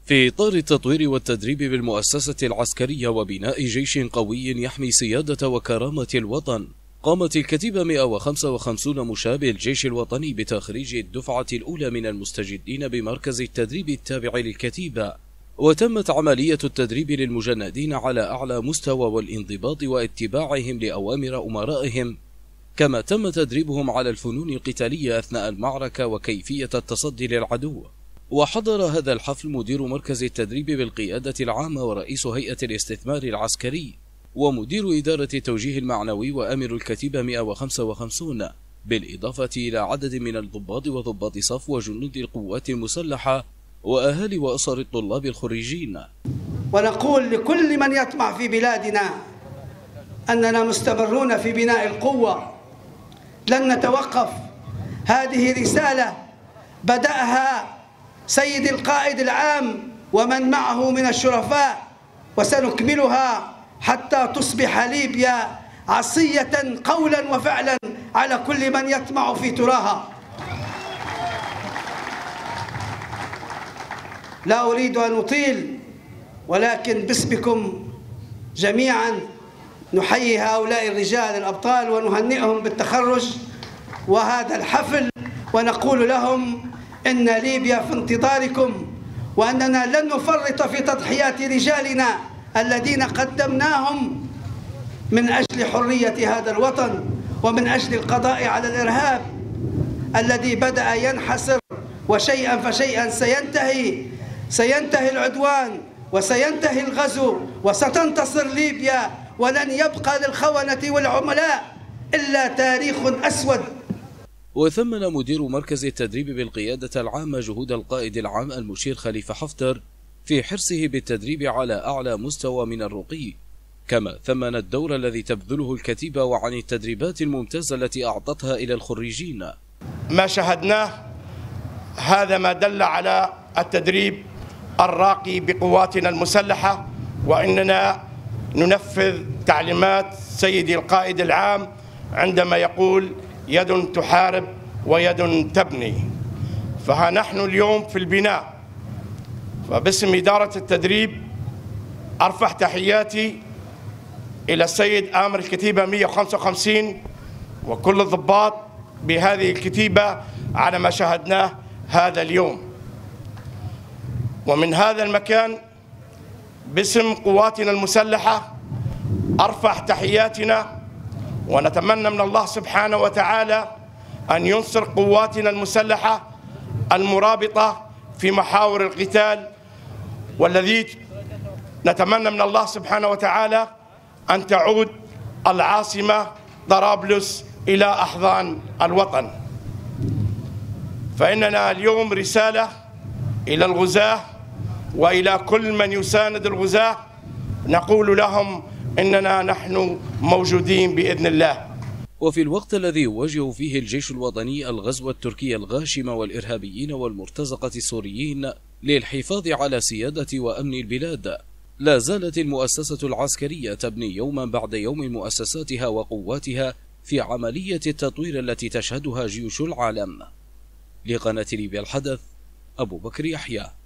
في إطار التطوير والتدريب بالمؤسسة العسكرية وبناء جيش قوي يحمي سيادة وكرامة الوطن، قامت الكتيبة 155 مشابه الجيش الوطني بتخريج الدفعة الأولى من المستجدين بمركز التدريب التابع للكتيبة، وتمت عملية التدريب للمجندين على أعلى مستوى والانضباط واتباعهم لأوامر أمرائهم، كما تم تدريبهم على الفنون القتالية أثناء المعركة وكيفية التصدي للعدو. وحضر هذا الحفل مدير مركز التدريب بالقيادة العامة ورئيس هيئة الاستثمار العسكري ومدير إدارة التوجيه المعنوي وأمر الكتيبة 155، بالإضافة إلى عدد من الضباط وضباط صف وجنود القوات المسلحة وأهالي وأسر الطلاب الخريجين. ونقول لكل من يطمع في بلادنا أننا مستمرون في بناء القوة، لن نتوقف. هذه رسالة بدأها سيد القائد العام ومن معه من الشرفاء، وسنكملها حتى تصبح ليبيا عصية قولا وفعلا على كل من يطمع في تراها. لا أريد أن أطيل، ولكن باسمكم جميعا نحيي هؤلاء الرجال الأبطال ونهنئهم بالتخرج وهذا الحفل، ونقول لهم إن ليبيا في انتظاركم، وأننا لن نفرط في تضحيات رجالنا الذين قدمناهم من أجل حرية هذا الوطن ومن أجل القضاء على الإرهاب الذي بدأ ينحسر، وشيئا فشيئا سينتهي العدوان وسينتهي الغزو وستنتصر ليبيا، ولن يبقى للخونة والعملاء إلا تاريخ أسود. وثمن مدير مركز التدريب بالقيادة العامة جهود القائد العام المشير خليفة حفتر في حرصه بالتدريب على أعلى مستوى من الرقي، كما ثمن الدور الذي تبذله الكتيبة وعن التدريبات الممتازة التي أعطتها إلى الخريجين. ما شاهدناه هذا ما دل على التدريب الراقي بقواتنا المسلحة، وإننا ننفذ تعليمات سيدي القائد العام عندما يقول يد تحارب ويد تبني. فها نحن اليوم في البناء، فباسم إدارة التدريب أرفع تحياتي إلى السيد آمر الكتيبة 155 وكل الضباط بهذه الكتيبة على ما شاهدناه هذا اليوم. ومن هذا المكان باسم قواتنا المسلحة أرفع تحياتنا، ونتمنى من الله سبحانه وتعالى أن ينصر قواتنا المسلحة المرابطة في محاور القتال، والذي نتمنى من الله سبحانه وتعالى أن تعود العاصمة طرابلس إلى أحضان الوطن. فإننا اليوم رسالة إلى الغزاة وإلى كل من يساند الغزاة، نقول لهم إننا نحن موجودين بإذن الله. وفي الوقت الذي يواجه فيه الجيش الوطني الغزو التركي الغاشم والإرهابيين والمرتزقة السوريين للحفاظ على سيادة وأمن البلاد، لا زالت المؤسسة العسكرية تبني يوما بعد يوم مؤسساتها وقواتها في عملية التطوير التي تشهدها جيوش العالم. لقناة ليبيا الحدث، أبو بكر يحيى.